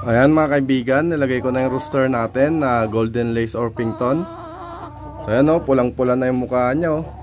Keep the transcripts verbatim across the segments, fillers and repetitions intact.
Ayan mga kaibigan, nilagay ko na yung rooster natin na Golden Lace Orpington. So ayan o, pulang pula na yung mukha niya o.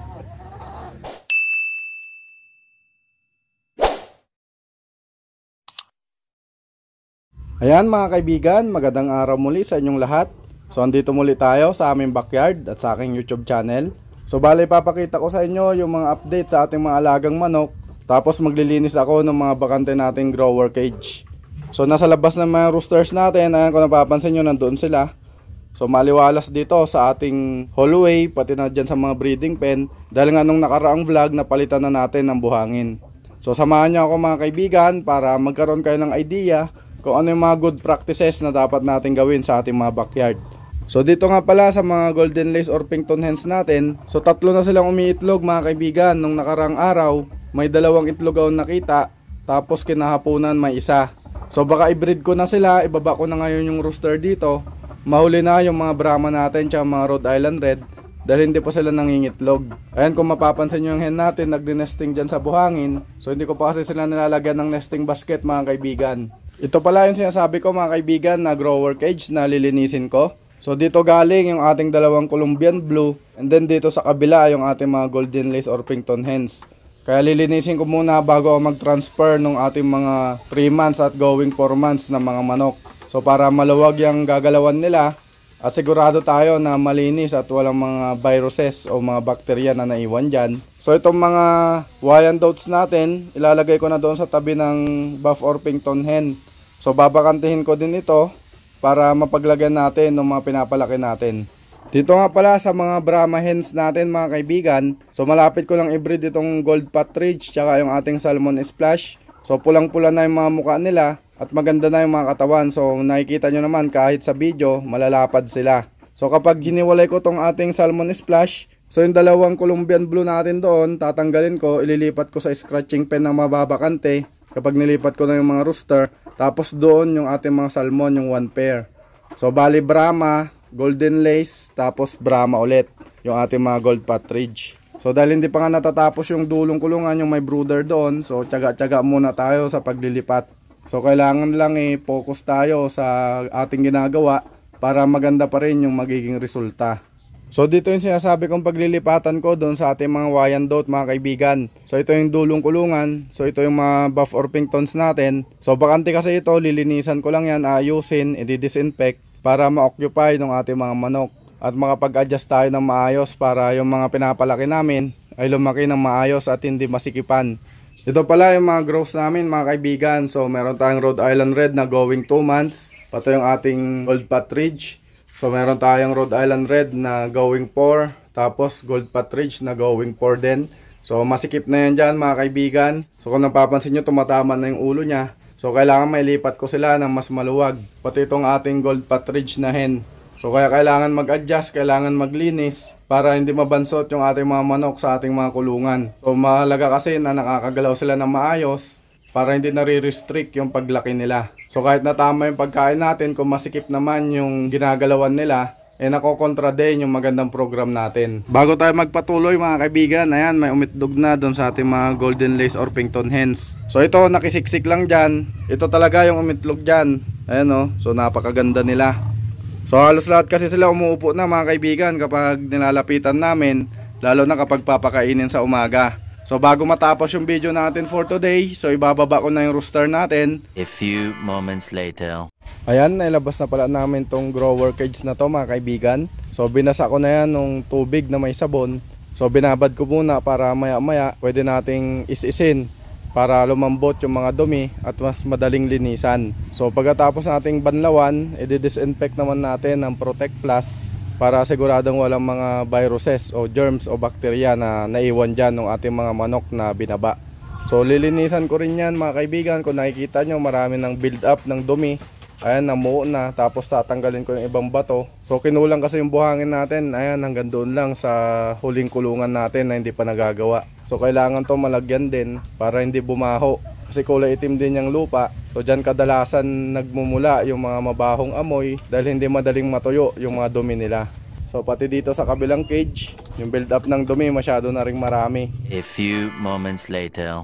Ayan mga kaibigan, magandang araw muli sa inyong lahat. So andito muli tayo sa aming backyard at sa aking YouTube channel. So bali papakita ko sa inyo yung mga update sa ating mga alagang manok. Tapos maglilinis ako ng mga bakante nating grower cage. So nasa labas ng mga roosters natin, ayan kung napapansin nyo, nandoon sila. So maliwalas dito sa ating hallway, pati na dyan sa mga breeding pen. Dahil nga nung nakaraang vlog, napalitan na natin ng buhangin. So samahan nyo ako mga kaibigan para magkaroon kayo ng idea kung ano yung mga good practices na dapat natin gawin sa ating mga backyard. So dito nga pala sa mga Golden Lace Orpington hens natin, so tatlo na silang umiitlog mga kaibigan. Nung nakaraang araw, may dalawang itlog ako nakita, tapos kinahaponan may isa. So baka i-breed ko na sila, ibaba ko na ngayon yung rooster dito. Mahuli na yung mga Brahma natin tsaka mga Rhode Island Red dahil hindi pa sila nangingitlog. Ayan, kung mapapansin nyo yung hen natin, nagdi-nesting dyan sa buhangin. So hindi ko pa kasi sila nilalagyan ng nesting basket mga kaibigan. Ito pala yung sinasabi ko mga kaibigan na grower cage na lilinisin ko. So dito galing yung ating dalawang Colombian Blue, and then dito sa kabila yung ating mga Golden Lace Orpington hens. Kaya lilinisin ko muna bago ako mag-transfer ng ating mga three months at going four months na mga manok. So para maluwag yung gagalawan nila at sigurado tayo na malinis at walang mga viruses o mga bakterya na naiwan dyan. So itong mga Wyandottes natin, ilalagay ko na doon sa tabi ng Buff Orpington hen. So babakantihin ko din ito para mapaglagyan natin ng mga pinapalaki natin. Dito nga pala sa mga Brahma hens natin mga kaibigan, so malapit ko lang i-breed itong Gold Partridge tsaka yung ating Salmon Splash. So pulang pula na yung mga mukha nila at maganda na yung mga katawan. So nakikita nyo naman kahit sa video, malalapad sila. So kapag hiniwalay ko tong ating Salmon Splash, so yung dalawang Colombian Blue natin doon, tatanggalin ko, ililipat ko sa scratching pen ng mababakante kapag nilipat ko na yung mga rooster. Tapos doon yung ating mga salmon, yung one pair. So bali Brahma, Golden Lace, tapos Brahma ulit yung ating mga Gold Partridge. So dahil hindi pa nga natatapos yung dulong kulungan, yung may brooder doon, so tiyaga-tiyaga muna tayo sa paglilipat. So kailangan lang i-focus tayo sa ating ginagawa para maganda pa rin yung magiging resulta. So dito yung sinasabi kong paglilipatan ko doon sa ating mga Wyandotte mga kaibigan. So ito yung dulong kulungan. So ito yung mga Buff Orpingtons natin. So bakante kasi ito, lilinisan ko lang yan, ayusin, i-disinfect para ma-occupy ng ating mga manok. At makapag-adjust tayo ng maayos para yung mga pinapalaki namin ay lumaki ng maayos at hindi masikipan. Ito pala yung mga growths namin mga kaibigan. So meron tayong Rhode Island Red na going two months. Pati yung ating Gold Partridge. So meron tayong Rhode Island Red na going four, tapos Gold Partridge na going four din. So masikip na yan dyan mga kaibigan. So kung napapansin nyo, tumatama na yung ulo niya. So kailangan mailipat ko sila ng mas maluwag. Pati itong ating Gold Partridge na hen. So kaya kailangan mag-adjust, kailangan maglinis para hindi mabansot yung ating mga manok sa ating mga kulungan. So mahalaga kasi na nakakagalaw sila ng maayos para hindi nare-restrict yung paglaki nila. So kahit natama yung pagkain natin, kung masikip naman yung ginagalawan nila, eh nakokontra din yung magandang program natin. Bago tayo magpatuloy mga kaibigan, ayan, may umitlog na doon sa ating mga Golden Lace Orpington hens. So ito, nakisiksik lang dyan. Ito talaga yung umitlog dyan. Ayan o, so napakaganda nila. So halos lahat kasi sila umuupo na mga kaibigan kapag nilalapitan namin, lalo na kapag papakainin sa umaga. So bago matapos yung video natin for today, so ibababa ko na yung rooster natin. A few moments later. Ayan, nailabas na pala namin tong grower cage na to mga kaibigan. So binasa ko na yan nung tubig na may sabon. So binabad ko muna para maya maya pwede nating is-isin para lumambot yung mga dumi at mas madaling linisan. So pagkatapos nating banlawan, i-disinfect naman natin ng Protect Plus para siguradong walang mga viruses o germs o bakterya na naiwan dyan ng ating mga manok na binaba. So lilinisan ko rin yan mga kaibigan. Kung nakikita nyo, marami ng build up ng dumi. Ayan, namuo na. Tapos tatanggalin ko yung ibang bato. So kinulang kasi yung buhangin natin. Ayan, hanggang doon lang sa huling kulungan natin na hindi pa nagagawa. So kailangan to malagyan din para hindi bumaho. Kasi kulay itim din yung lupa. So dyan kadalasan nagmumula yung mga mabahong amoy dahil hindi madaling matuyo yung mga dumi nila. So pati dito sa kabilang cage, yung build up ng dumi masyado na ring marami. A few moments later.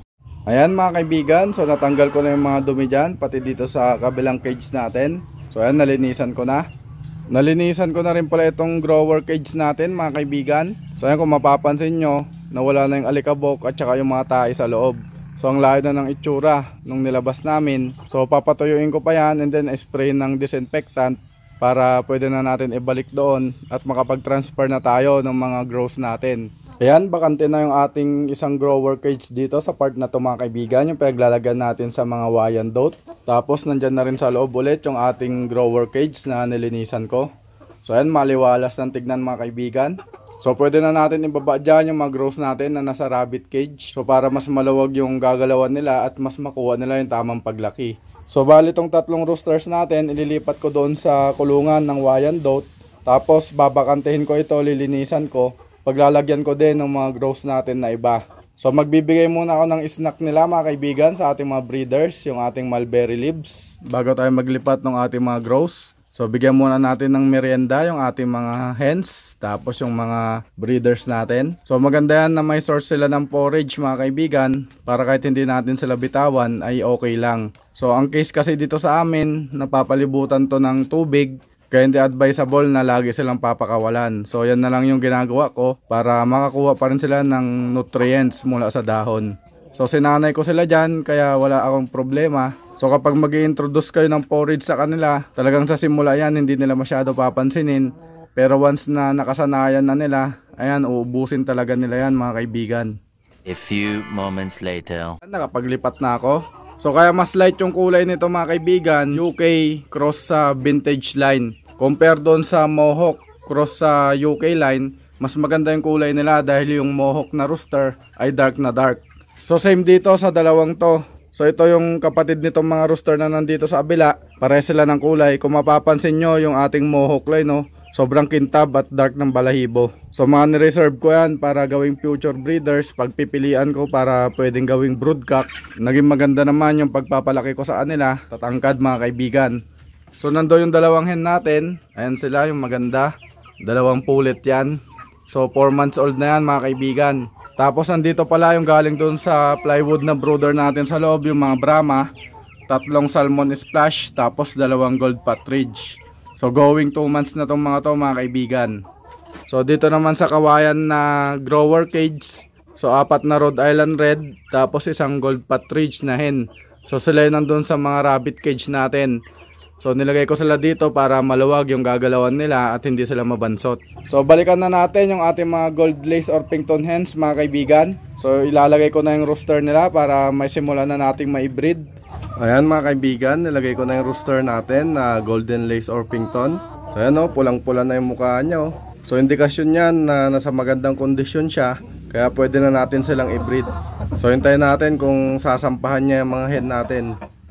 Ayan mga kaibigan, so natanggal ko na yung mga dumi dyan, pati dito sa kabilang cage natin. So ayan, nalinisan ko na. Nalinisan ko na rin pala itong grower cage natin mga kaibigan. So ayan, kung mapapansin nyo, nawala na yung alikabok at saka yung mga tae sa loob. So ang layo na ng itsura nung nilabas namin. So papatuyuin ko pa yan and then spray ng disinfectant para pwede na natin ibalik doon at makapag-transfer na tayo ng mga grows natin. Ayan, bakante na yung ating isang grower cage dito sa part na to mga kaibigan, yung pinaglalagyan natin sa mga Wyandotte. Tapos nandyan na rin sa loob ulit yung ating grower cage na nilinisan ko. So ayan, maliwalas ng tignan mga kaibigan. So pwede na natin ibaba dyan yung mga grows natin na nasa rabbit cage. So para mas maluwag yung gagalawan nila at mas makuha nila yung tamang paglaki. So bali itong tatlong roosters natin, ililipat ko doon sa kulungan ng Wyandotte. Tapos babakantehin ko ito, lilinisan ko. Paglalagyan ko din ng mga grows natin na iba. So magbibigay muna ako ng snack nila mga kaibigan sa ating mga breeders, yung ating mulberry leaves, bago tayo maglipat ng ating mga grows. So bigyan muna natin ng merienda yung ating mga hens, tapos yung mga breeders natin. So maganda yan na may source sila ng forage mga kaibigan, para kahit hindi natin sila bitawan ay okay lang. So ang case kasi dito sa amin, napapalibutan to ng tubig. Kaya hindi advisable na lagi silang papakawalan. So yan na lang yung ginagawa ko para makakuha pa rin sila ng nutrients mula sa dahon. So sinanay ko sila dyan kaya wala akong problema. So kapag mag-i-introduce kayo ng forage sa kanila, talagang sa simula yan hindi nila masyado papansinin. Pero once na nakasanayan na nila, ayan, uubusin talaga nila yan mga kaibigan. A few moments later. Nakapaglipat na ako. So kaya mas light yung kulay nito mga kaibigan, U K cross sa vintage line. Compare doon sa Mohawk cross sa U K line, mas maganda yung kulay nila dahil yung Mohawk na rooster ay dark na dark. So same dito sa dalawang to. So ito yung kapatid nitong mga rooster na nandito sa abila. Pare sila ng kulay. Kung mapapansin nyo yung ating Mohawk line, no, sobrang kintab at dark ng balahibo. So mga nireserve ko yan para gawing future breeders. Pagpipilian ko para pwedeng gawing broodcock. Naging maganda naman yung pagpapalaki ko sa kanila. Tatangkad mga kaibigan. So nando yung dalawang hen natin. Ayan sila yung maganda. Dalawang pulit yan. So four months old na yan mga kaibigan. Tapos nandito pala yung galing dun sa plywood na brooder natin sa loob, yung mga Brahma. Tatlong salmon splash. Tapos dalawang gold partridge. So going two months na tong mga to mga kaibigan. So dito naman sa kawayan na grower cage. So apat na Rhode Island Red. Tapos isang gold partridge na hen. So sila yun nandun sa mga rabbit cage natin. So nilagay ko sila dito para maluwag yung gagalawan nila at hindi sila mabansot. So balikan na natin yung ating mga gold lace Orpington hens mga kaibigan. So ilalagay ko na yung rooster nila para may simulan na nating maibreed. Ayan mga kaibigan, nilagay ko na yung rooster natin na golden lace Orpington. So ayan o, pulang-pula na yung mukha niya o. So indikasyon yan na nasa magandang kondisyon siya. Kaya pwede na natin silang i-breed. So hintayin natin kung sasampahan niya yung mga hen natin.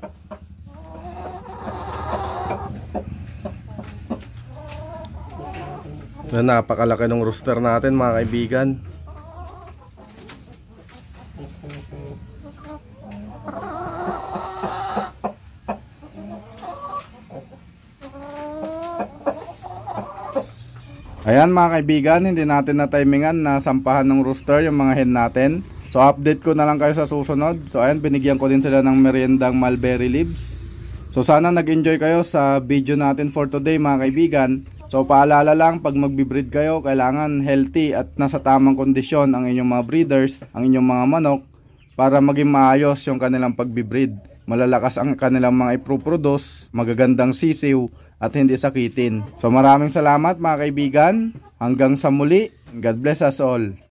So, napakalaki ng rooster natin mga kaibigan. Ayan mga kaibigan, hindi natin na timingan na sampahan ng rooster yung mga hen natin. So update ko na lang kayo sa susunod. So ayan, binigyan ko din sila ng meriendang mulberry leaves. So sana nag-enjoy kayo sa video natin for today mga kaibigan. So paalala lang, pag magbi-breed kayo, kailangan healthy at nasa tamang kondisyon ang inyong mga breeders, ang inyong mga manok, para maging maayos yung kanilang pagbi-breed. Malalakas ang kanilang mga iproproduce, magagandang sisiw, at hindi sakitin. So maraming salamat mga kaibigan. Hanggang sa muli. God bless us all.